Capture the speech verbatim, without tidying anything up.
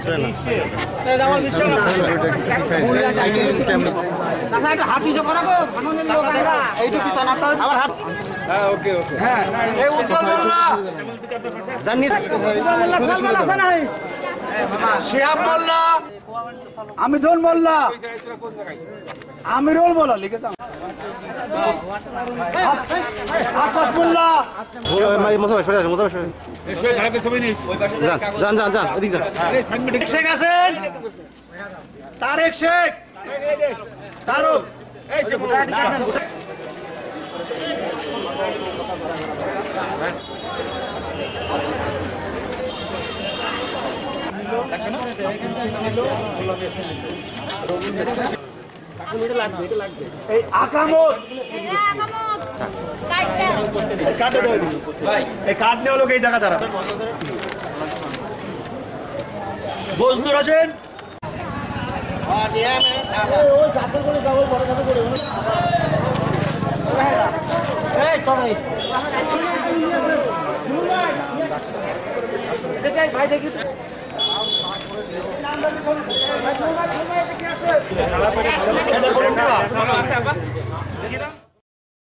শিহাব মোল্লা, আমিদুল মোল্লা, আমিরুল মোল্লা লিখেছে, আকাশ মোল্লা, যান যান যান এদিকে যান। শেখ আছেন, তারেক শেখ, তারক এই আকামত এই কার্ড নেওয়া লোক এই জায়গা তারা বজলুর হোসেন ভাই দেখি